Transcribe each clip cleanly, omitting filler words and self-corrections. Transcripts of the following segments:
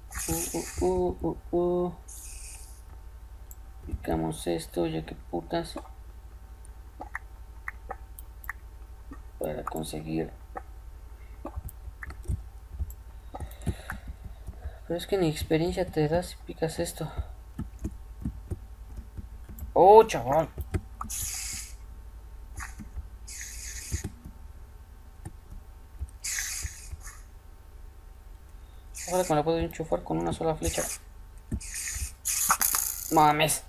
Picamos esto, ya que putas. Para conseguir. Pero es que ni experiencia te da si picas esto. Oh, chaval. Ojalá que me la puedo enchufar con una sola flecha. Mames.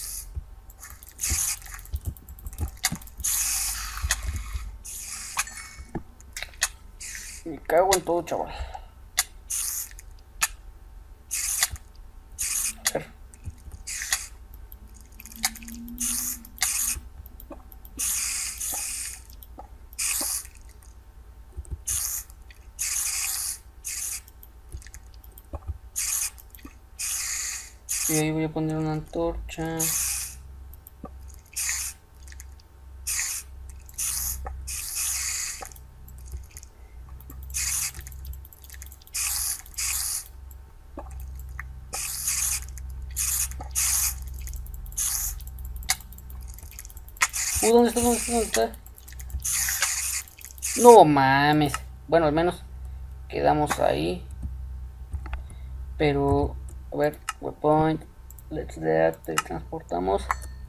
Me cago en todo, chaval. A ver. Y ahí voy a poner una antorcha. ¿Dónde está? ¿Dónde está? ¿Dónde está? No mames. Bueno, al menos quedamos ahí. Pero, a ver, waypoint. Let's that. Teletransportamos.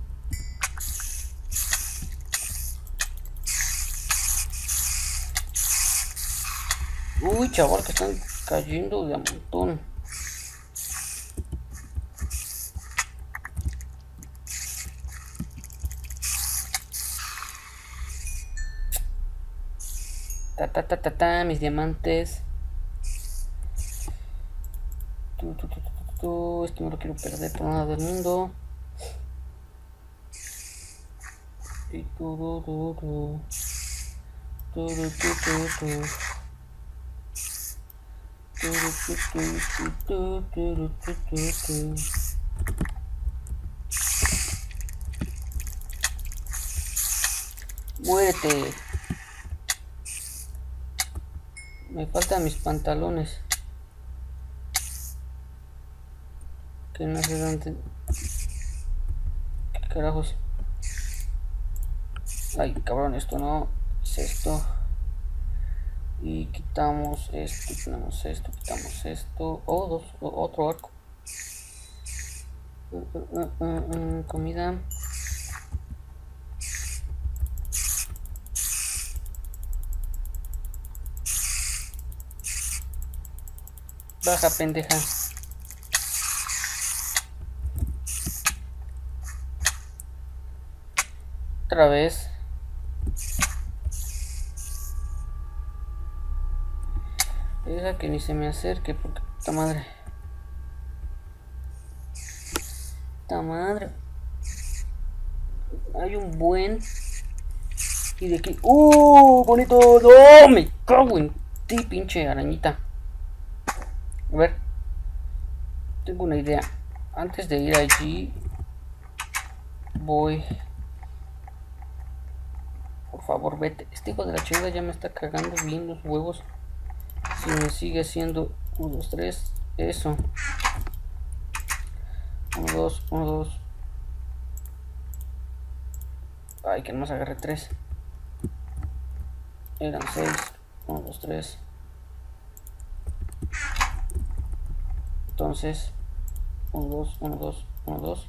Uy, chaval, que están cayendo de a montón. Mis diamantes. Esto no lo quiero perder por nada del mundo. Y muérete. Me faltan mis pantalones. Que no sé dónde. ¿Qué carajos? Ay, cabrón, esto no. Es esto. Y quitamos esto, quitamos esto, quitamos esto. Oh, otro arco. Comida. Baja, pendeja. Otra vez. Deja que ni se me acerque porque puta madre. Puta madre. Hay un buen. Y de aquí. Bonito! ¡No! Me cago en ti, pinche arañita. A ver. Tengo una idea. Antes de ir allí. Voy. Por favor, vete. Este hijo de la chingada ya me está cagando bien los huevos. Si me sigue haciendo 1, 2, 3. Eso. 1, 2, 1, 2. Ay, que nomás agarré 3. Eran 6. 1, 2, 3. Entonces, 1, 2, 1, 2, 1, 2.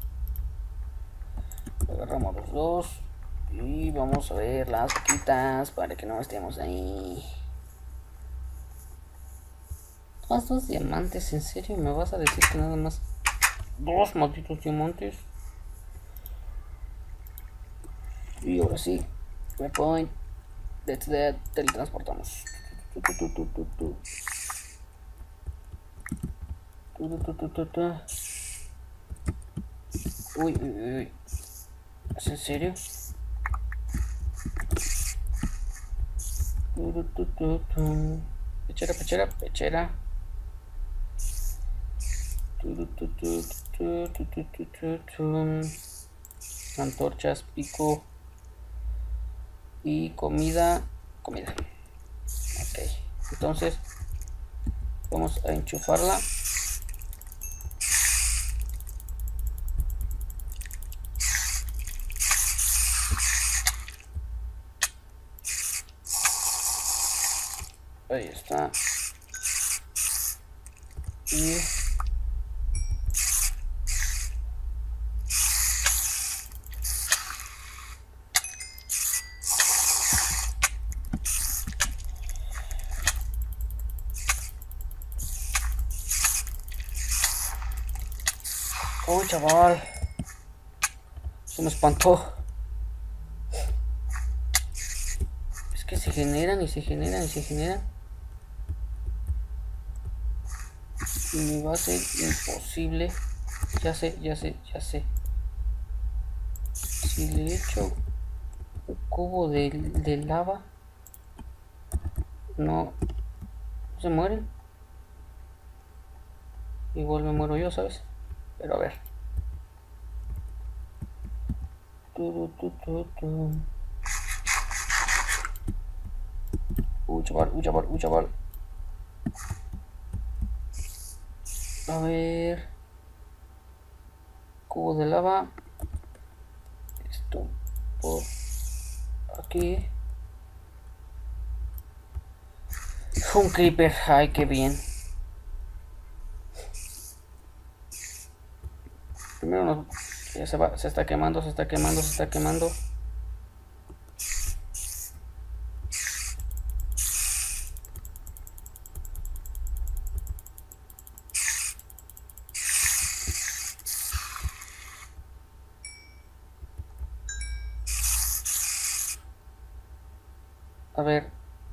Agarramos los dos. Y vamos a ver las quitas para que no estemos ahí. Más 2 diamantes, ¿en serio? ¿Me vas a decir que nada más 2 malditos diamantes? Y ahora sí, waypoint. That's that. Teletransportamos. Uy, uy, uy. ¿Es en serio? Pechera, pechera, pechera. Antorchas, pico. Y comida. Comida. Ok. Entonces vamos a enchufarla. Ahí está. Y uy, chaval, se me espantó. Es que se generan y se generan y se generan. Y me va a ser imposible. Ya sé, ya sé, ya sé. Si le echo un cubo de lava, no se mueren. Igual me muero yo, ¿sabes? Pero a ver. Chaval, chaval, chaval. A ver. Cubo de lava. Esto por aquí. Un creeper. Ay, qué bien. Primero nos... Ya se va, se está quemando, se está quemando, se está quemando. A ver.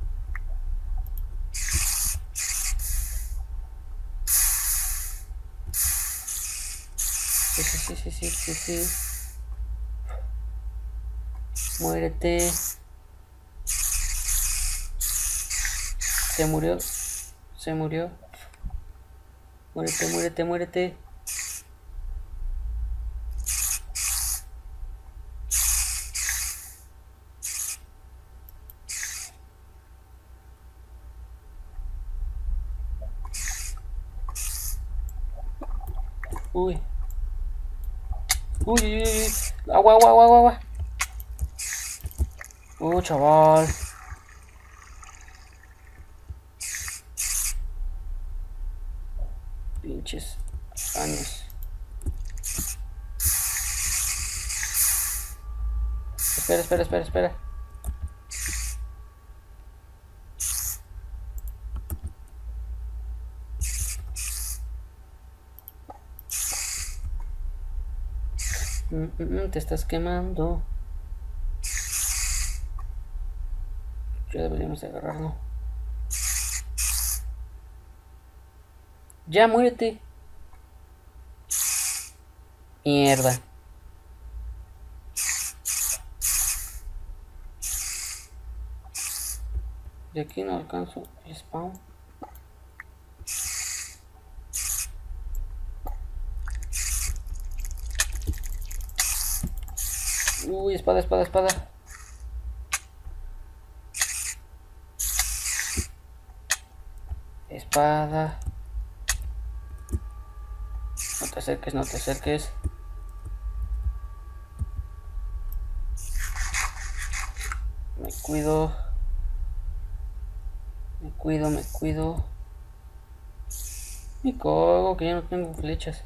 Sí. Muérete. Se murió. Se murió. Muérete, muérete, muérete. Uy. Uy. Agua, agua, agua, agua. Chaval. Pinches años. Espera. Te estás quemando. Ya deberíamos agarrarlo. Ya, muérete. Mierda. De aquí no alcanzo el spawn. Uy, espada. Espada. No te acerques. Me cuido. Me cago que ya no tengo flechas.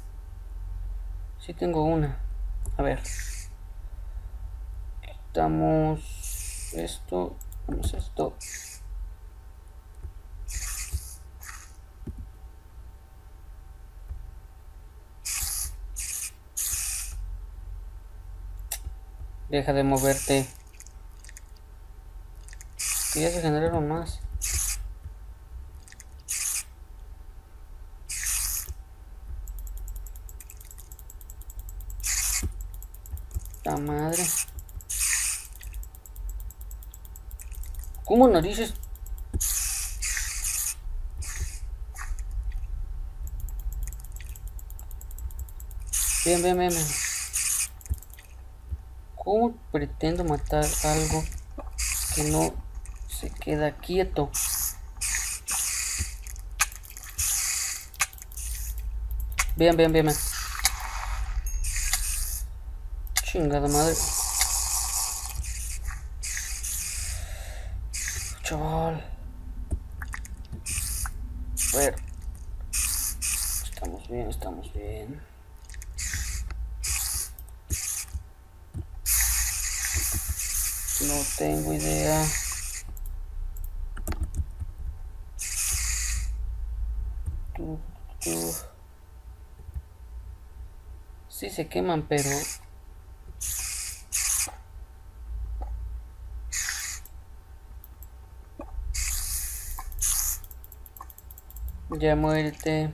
Sí tengo una. A ver. Quitamos esto. Vamos esto. Deja de moverte. Que ya se generaron más. La madre. ¿Cómo narices? Bien. ¿Cómo pretendo matar algo que no se queda quieto? Bien. Chingada madre. Chaval. A ver. Estamos bien, estamos bien. No tengo idea. Sí se queman, pero ya muérete.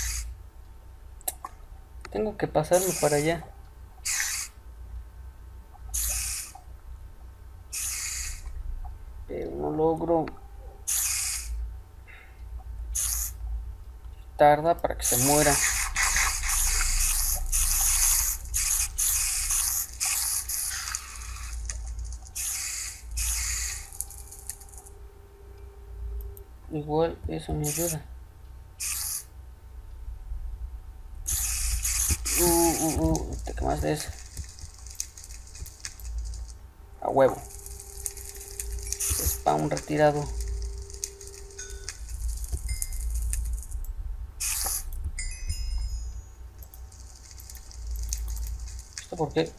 Tengo que pasarme para allá. Pero no logro. Tarda para que se muera. Igual eso me ayuda. Te quemas de eso. A huevo. Spawn retirado. ¿Esto por qué?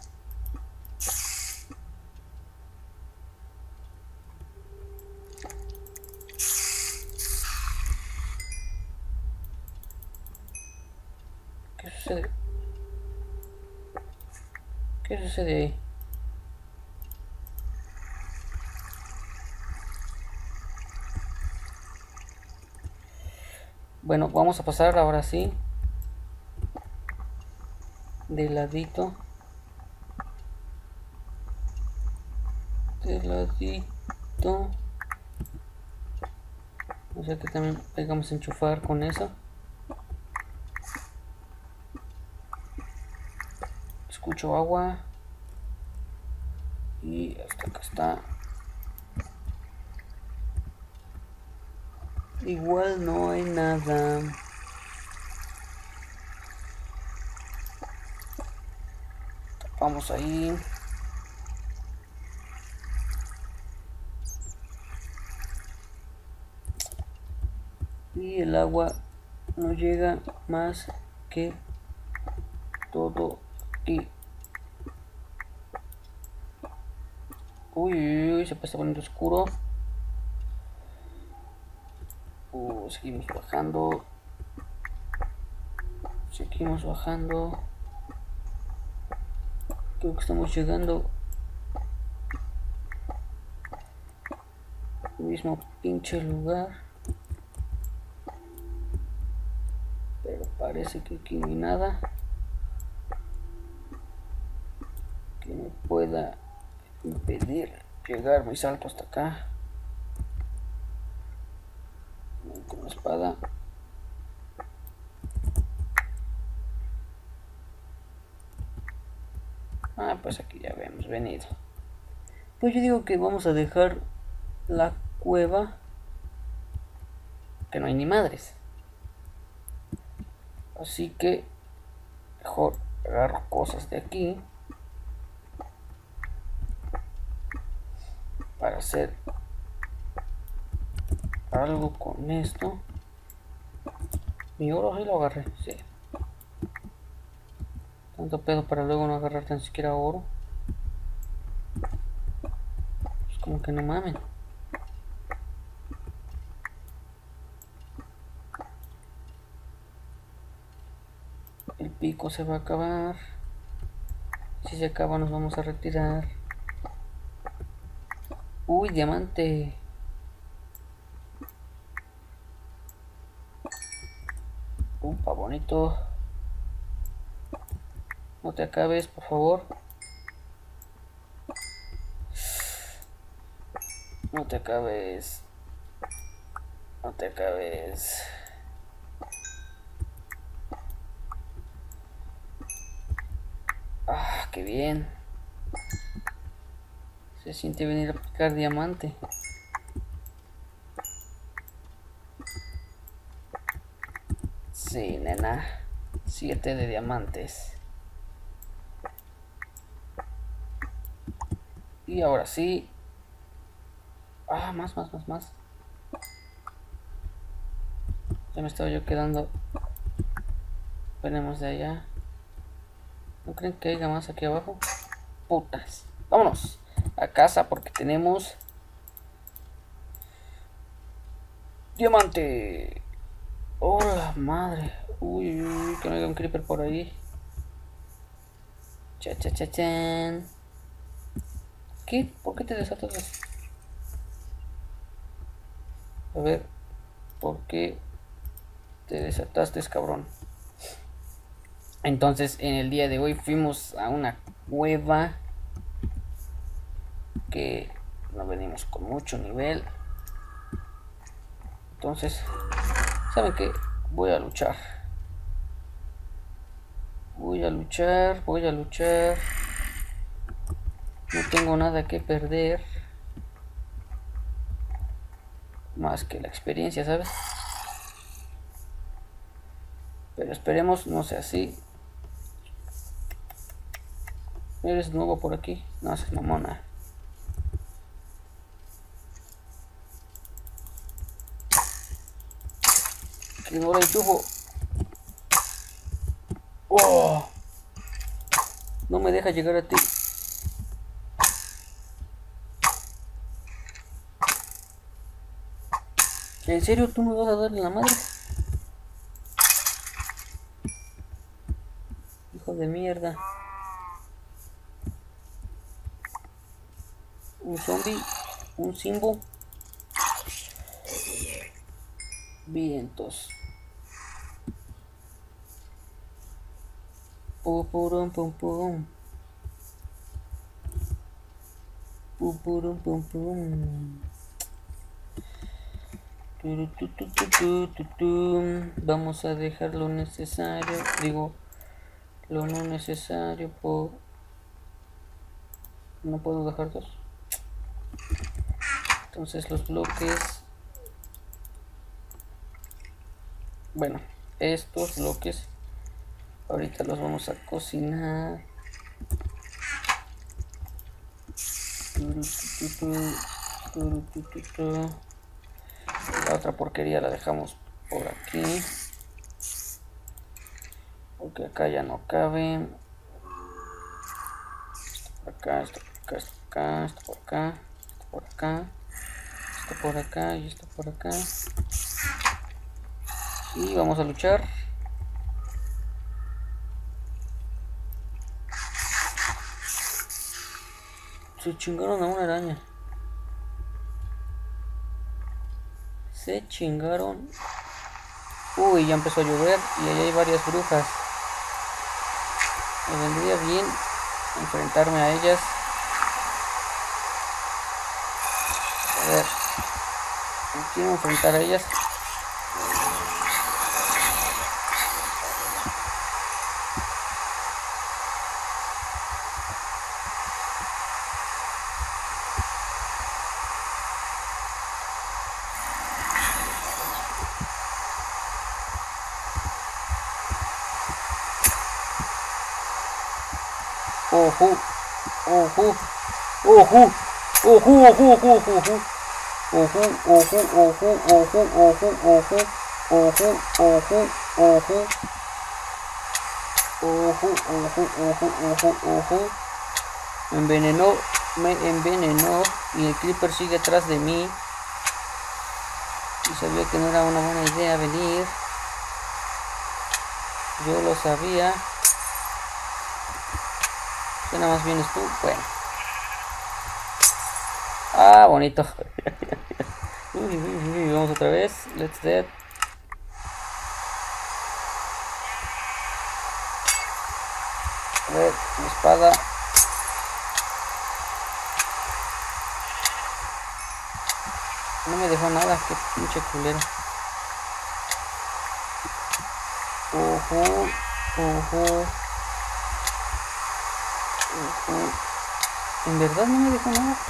¿Qué sucede? ¿Qué sucede ahí? Bueno, vamos a pasar ahora sí. De ladito. De ladito. O sea que también vamos a enchufar con eso. Escucho agua. Y hasta acá está. Igual no hay nada. Vamos ahí. Y el agua no llega más que todo aquí. Uy, se está poniendo oscuro. Seguimos bajando. Seguimos bajando. Creo que estamos llegando al mismo pinche lugar. Pero parece que aquí no hay nada que me pueda impedir llegar muy alto hasta acá. Con la espada. Pues aquí ya habíamos venido. Pues yo digo que vamos a dejar la cueva, que no hay ni madres. Así que mejor agarro cosas de aquí para hacer algo con esto. Mi oro sí lo agarré, sí. Tanto pedo para luego no agarrar tan siquiera oro. Es como que no mamen. El pico se va a acabar. Si se acaba nos vamos a retirar. Uy, diamante. Upa, bonito. No te acabes, por favor. No te acabes. No te acabes. Qué bien. Se siente venir a picar diamante. Sí, nena. 7 de diamantes. Y ahora sí. Más. Ya me estaba yo quedando. Venimos de allá. ¿No creen que haya más aquí abajo? Putas. Vámonos a casa porque tenemos diamante. Oh la madre. Uy, uy, uy, que no haya un creeper por ahí. Cha cha cha chan. ¿Qué? ¿Por qué te desatas? A ver, ¿por qué te desataste, cabrón? Entonces, en el día de hoy fuimos a una cueva que no venimos con mucho nivel. Entonces, ¿saben qué? Voy a luchar. Voy a luchar, voy a luchar. No tengo nada que perder. Más que la experiencia, ¿sabes? Pero esperemos no sea así. ¿Eres nuevo por aquí? No seas mamona. Que no la enchufo. ¡Oh! No me deja llegar a ti. ¿En serio tú me vas a darle la madre? Hijo de mierda. Un zombie. Un simbo. Vientos. Pupurum pum pum. Pupurum pum pum. Vamos a dejar lo necesario. Digo, lo no necesario por... No puedo dejar dos. Entonces los bloques... Bueno, estos bloques ahorita los vamos a cocinar. La otra porquería la dejamos por aquí, porque acá ya no cabe. Esto por acá, esto por acá, esto por acá, esto por acá, esto por acá y esto por acá. Y vamos a luchar. Se chingaron a una araña. Se chingaron. Uy, ya empezó a llover y ahí hay varias brujas. Me vendría bien enfrentarme a ellas. A ver, me quiero enfrentar a ellas. Ojo, ojo, ojo, ojo, ojo, ojo, ojo. Ojo, ojo, ojo, ojo, ojo, ojo, ojo, ojo, ojo, ojo, ojo, ojo, ojo. Me envenenó y el creeper sigue atrás de mí. Y sabía que no era una buena idea venir. Yo lo sabía. ¿Qué nada más vienes tú? Bueno. Ah, bonito. Vamos otra vez. Let's dead. A ver, mi espada. No me dejó nada, qué pinche culero. Ojo, ojo, ojo. En verdad no me dejó nada.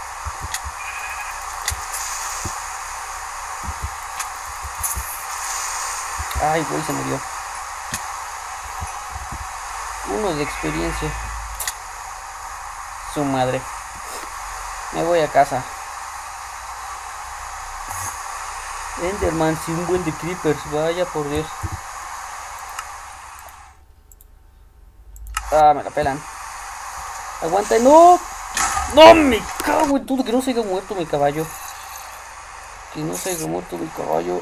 Ay, güey, se murió. Uno de experiencia. Su madre. Me voy a casa. Enderman, sí, un buen de creepers, vaya por Dios. Ah, me la pelan. Aguanta, no. No, me cago en todo, que no se haya muerto mi caballo. Que no se haya muerto mi caballo.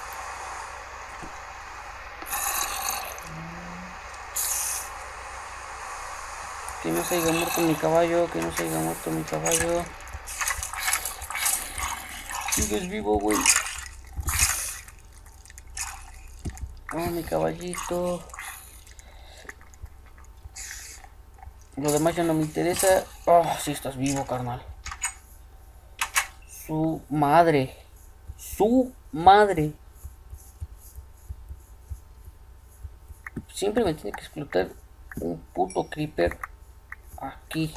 Que no se haya muerto mi caballo, que no se haya muerto mi caballo. Sigues vivo, güey. Oh, mi caballito. Lo demás ya no me interesa. Oh, sí estás vivo, carnal. Su madre. Su madre. Siempre me tiene que explotar un puto creeper aquí.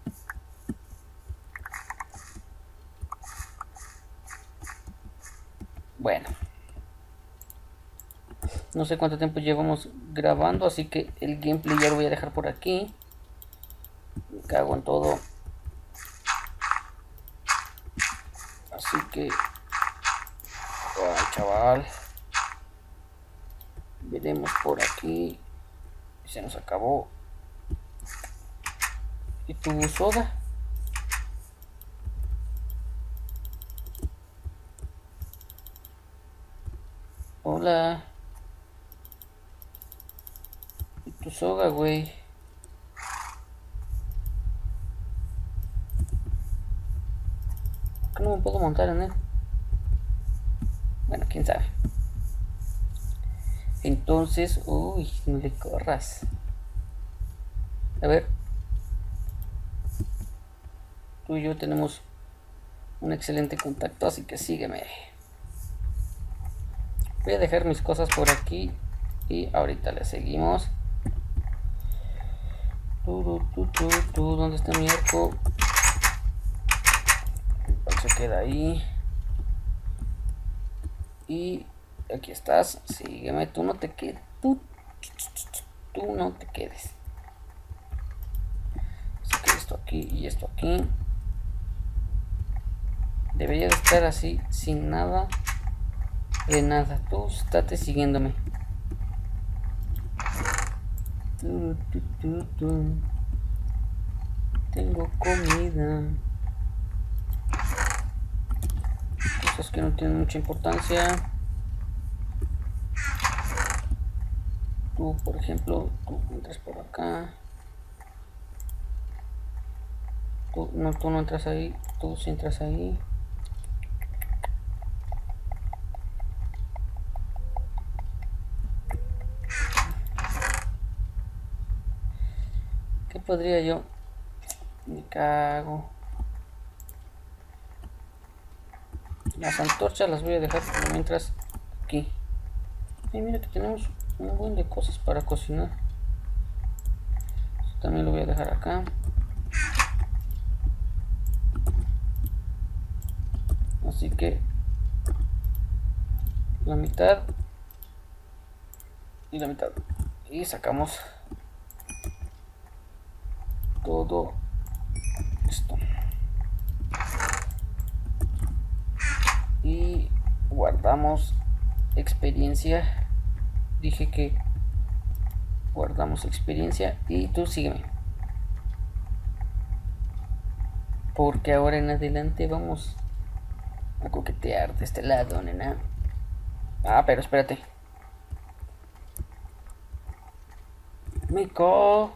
Bueno. No sé cuánto tiempo llevamos grabando, así que el gameplay ya lo voy a dejar por aquí. Me cago en todo. Así que... ay, chaval. Veremos por aquí. Se nos acabó. ¿Y tu soda? Hola. ¿Y tu soga, güey? ¿Por qué no me puedo montar en él? Bueno, quién sabe. Entonces, uy, no le corras. A ver. Tú y yo tenemos un excelente contacto, así que sígueme. Voy a dejar mis cosas por aquí y ahorita le seguimos. ¿Dónde está mi arco? Se queda ahí. Y aquí estás. Sígueme, tú no te quedes. Tú no te quedes. Así que esto aquí y esto aquí. Debería de estar así, sin nada de nada. Tú estate siguiéndome. Tengo comida. Cosas que no tienen mucha importancia. Tú, por ejemplo, tú entras por acá. Tú no entras ahí. Tú sí entras ahí. ¿Qué podría yo? Me cago. Las antorchas las voy a dejar por mientras aquí. Y mira que tenemos un buen de cosas para cocinar. Esto también lo voy a dejar acá. Así que la mitad y la mitad. Y sacamos todo esto. Y guardamos experiencia. Dije que guardamos experiencia. Y tú sígueme. Porque ahora en adelante vamos a coquetear de este lado, nena. Ah, pero espérate. Mico.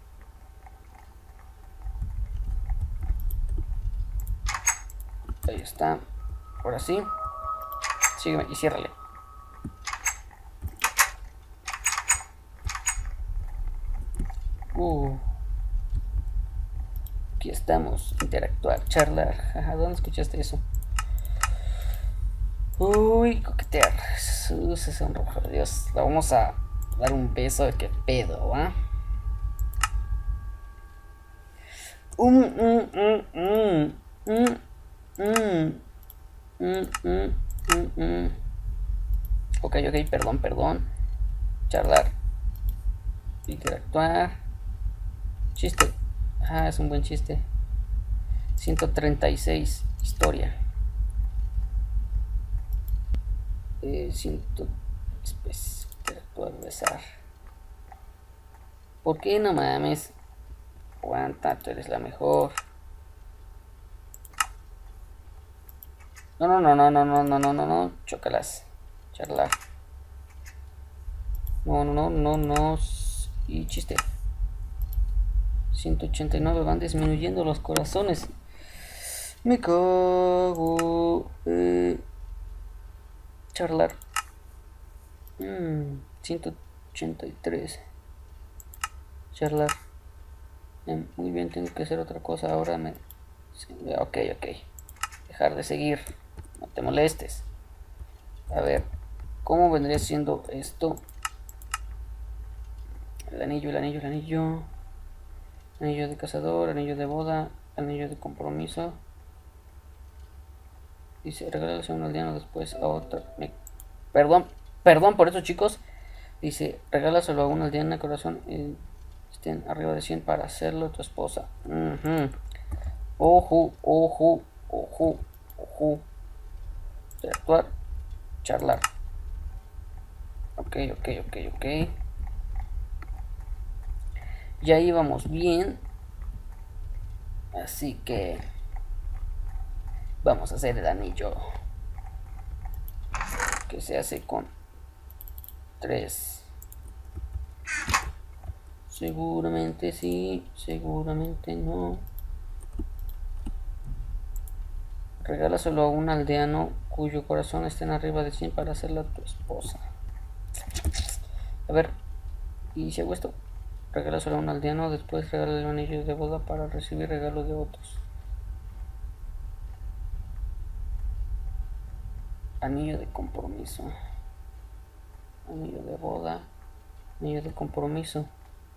Ahí está. Ahora sí. Sígueme y ciérrale. Aquí estamos. Interactuar, charlar. Ajá, ¿dónde escuchaste eso? Uy, coquetear. Ese sonrojo, por Dios. Le vamos a dar un beso de qué pedo, ¿va? Ok, perdón. Charlar. Interactuar. Chiste. Ah, es un buen chiste. 136. Historia. Siento interactuar, besar. ¿Por qué no mames? Aguanta, tú eres la mejor. No. Chócalas. Charlar. No. Y chiste. 189 van disminuyendo los corazones. Me cago. Charlar. 183. Charlar. Muy bien, tengo que hacer otra cosa ahora. Ok. Dejar de seguir. No te molestes. A ver, ¿cómo vendría siendo esto? El anillo. Anillo de cazador, anillo de boda, anillo de compromiso. Dice, regalarse a un aldeano después a otro. Perdón por eso, chicos. Dice, regálaselo a una aldeana, corazón. Estén arriba de 100 para hacerlo tu esposa. Ojo. Interactuar. Charlar. Ok. Ya íbamos bien. Así que vamos a hacer el anillo. Que se hace con 3. Seguramente sí, seguramente no. Regálaselo a un aldeano cuyo corazón esté arriba de 100 para hacerla tu esposa. A ver, ¿y si hago esto? Regálaselo a un aldeano, después regálale un anillo de boda para recibir regalos de otros. Anillo de compromiso. Anillo de boda. Anillo de compromiso.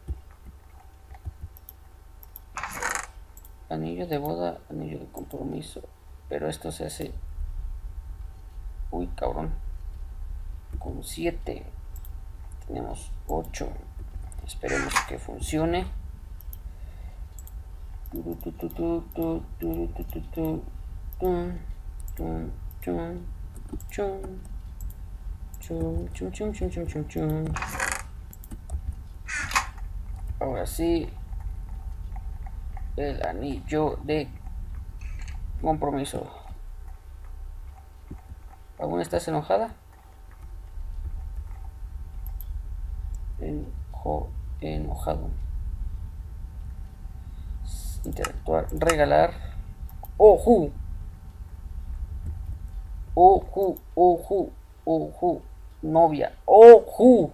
Anillo de boda, anillo de compromiso. Pero esto se hace... Uy, cabrón. Con 7. Tenemos 8. Esperemos que funcione. Ahora sí. El anillo de compromiso. ¿Aún estás enojada? Enojado. Interactuar. Regalar. ¡Ojo! Novia. ¡Ojo!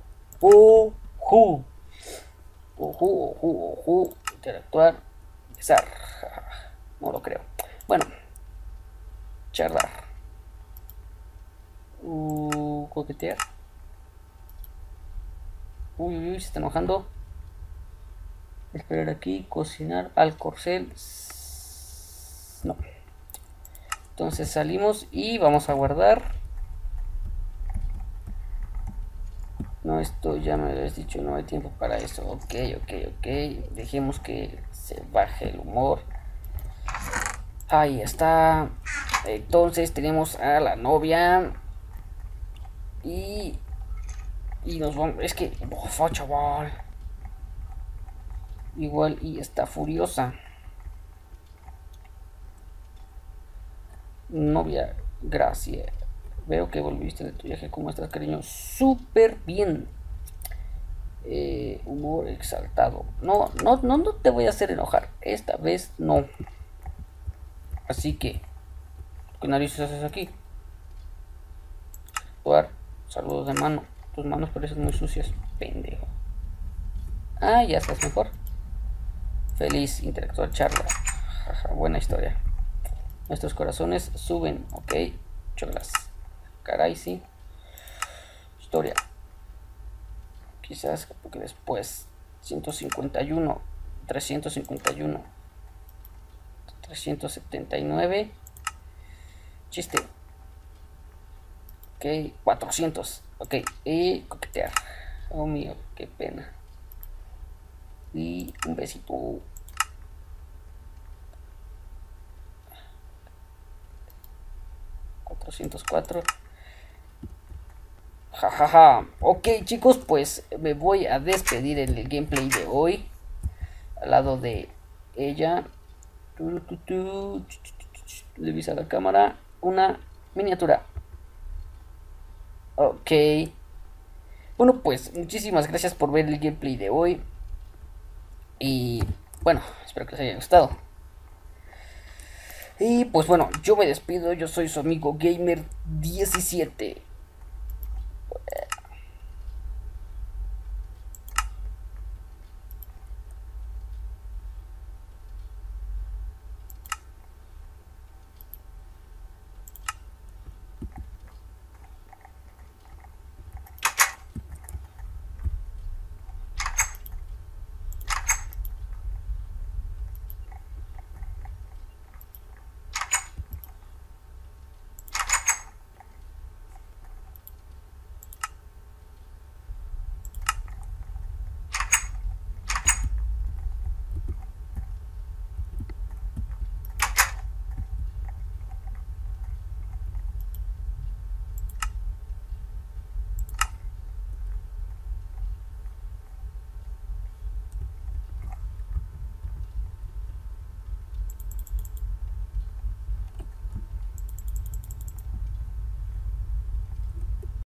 Interactuar. Besar. No lo creo. Bueno. Charlar. Coquetear. Uy, se está enojando. Esperar aquí. Cocinar al corcel. No. Entonces salimos y vamos a guardar. No, esto ya me lo habías dicho, no hay tiempo para eso. Ok. Dejemos que se baje el humor. Ahí está. Entonces tenemos a la novia. Y nos vamos. Es que, chaval. Igual y está furiosa. Novia, gracias. Veo que volviste de tu viaje. ¿Cómo estás, cariño? Súper bien. Humor exaltado. No te voy a hacer enojar. Esta vez no. Así que, ¿qué narices haces aquí? Actuar. Saludos de mano. Tus manos parecen muy sucias. Pendejo. Ah, ya estás mejor. Feliz. Interactuar. Charla. Jaja, buena historia. Nuestros corazones suben. Ok. Cholas. Caray, sí. Historia. Quizás porque después 151, 351, 379. Chiste. Ok, 400. Ok, y coquetear. Oh mío, qué pena. Y un besito. Jajaja. Ok, chicos, pues me voy a despedir en el gameplay de hoy. Al lado de ella. Le avisa a la cámara. Una miniatura. Ok. Bueno, pues muchísimas gracias por ver el gameplay de hoy. Y bueno, espero que les haya gustado. Y pues bueno, yo me despido. Yo soy su amigo Gamer 17.